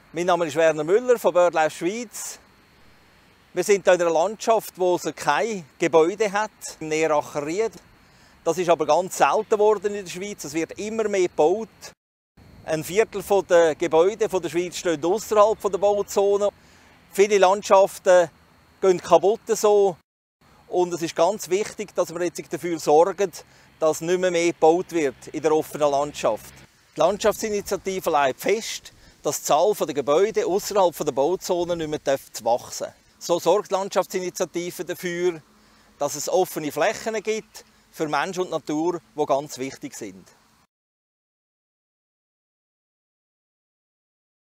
Mein Name ist Werner Müller von BirdLife Schweiz. Wir sind hier in einer Landschaft, wo es kein Gebäude hat, im Neeracher Ried. Das ist aber ganz selten geworden in der Schweiz. Es wird immer mehr gebaut. Ein Viertel der Gebäude der Schweiz steht außerhalb der Bauzone. Viele Landschaften gehen kaputt so. Und es ist ganz wichtig, dass wir jetzt dafür sorgen, dass nicht mehr gebaut wird in der offenen Landschaft. Die Landschaftsinitiative legt fest, dass die Zahl der Gebäude außerhalb der Bauzone nicht mehr wachsen darf. So sorgt die Landschaftsinitiative dafür, dass es offene Flächen gibt für Mensch und Natur, die ganz wichtig sind.